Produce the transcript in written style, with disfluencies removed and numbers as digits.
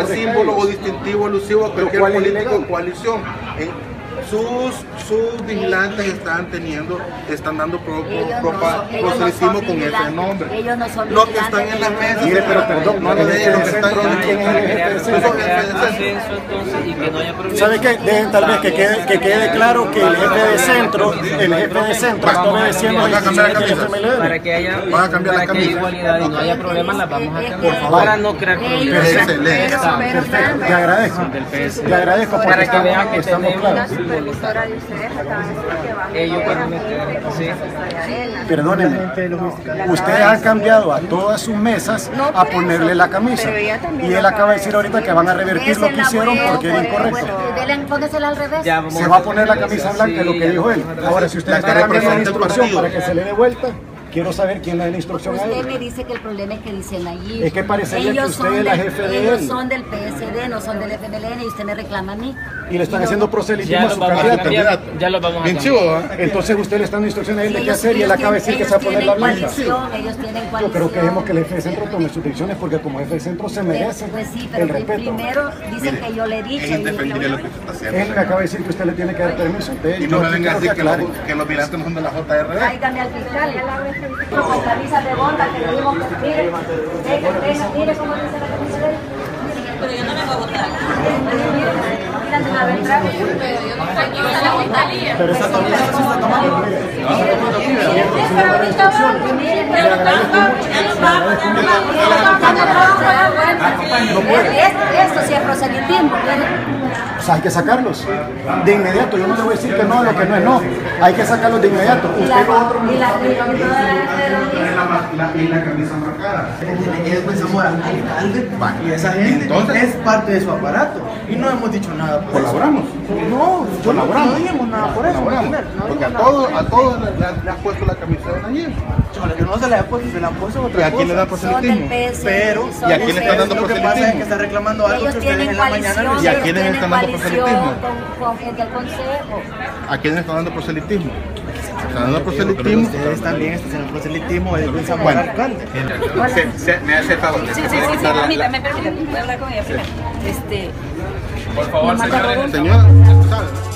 símbolo o distintivo alusivo a cualquier político o coalición. Sus vigilantes están dando proselitismo con ese nombre. Ellos no son los que están en las mesas. Mire, pero perdón, no lo de los que están en ¿sabe qué? Dejen tal vez que quede claro que el jefe de centro está obedeciendo las instrucciones del FMLN. Para que haya igualdad y no haya problemas, las vamos a cambiar. Para no crear problemas. Excelente. Perfecto, te agradezco porque para que vean que estamos claros. Supervisora de ustedes acaban de decir que van Ellos van a meter, sí. Perdónenme, ustedes han cambiado a todas sus mesas a ponerle la camisa. Y él acaba de decir ahorita que van a revertir lo que hicieron porque era incorrecto. Póngasela al revés. Se va a poner la camisa blanca, es lo que dijo él. Ahora, si ustedes están cambiando la instrucción para que se le dé vuelta, quiero saber quién le da la instrucción a él. Usted me dice que el problema es que dicen allí. Es que parecería que usted es la jefe de él. Ellos son del PSD, no son del FMLN y usted me reclama a mí. Y le están haciendo proselitismo a su candidato. Ya lo vamos a cambiar. Entonces usted le está dando instrucciones a él de qué hacer y él acaba de decir que se va a poner la blanca. Ellos tienen coalición. Yo creo que dejemos que el jefe de centro tome sus decisiones porque como jefe de centro se merece pues sí, el pero respeto. primero dicen que yo le he dicho. Es indefendible lo que se está haciendo. Él me acaba de decir que usted le tiene que dar permiso. Y no me venga a decir que los vigilantes no son de la JRD. Tráigame al fiscal. Con camisa de bota que le dimos que mire cómo dice la camisa de él. Pero yo no vengo a votar. Pero esa camisa se está tomando. Esto sí es proselitismo. O sea, hay que sacarlos de inmediato. Yo no le voy a decir que no a lo que no es no. Hay que sacarlos de inmediato. Usted lo otro. Y la camisa marcada. Es pues amor al alcalde y esa gente es parte de su aparato y no hemos dicho nada por ¿Colaboramos? No, no dijimos nada por eso. Porque a todos le has puesto la camiseta allí. Yo no se le ha puesto, se le han puesto otra cosa. ¿Y a quién le da proselitismo? Pero, ¿y a quién le están dando lo que pasa es proselitismo? que está reclamando algo que ustedes en la mañana ¿Y a quiénes están dando proselitismo? Con gente del consejo. ¿A quiénes están dando proselitismo? Están dando proselitismo. Ustedes también están haciendo proselitismo de Luis Zamora alcalde. Me hace favor. Sí, permítame, voy a hablar con ella primero. Por favor, señora.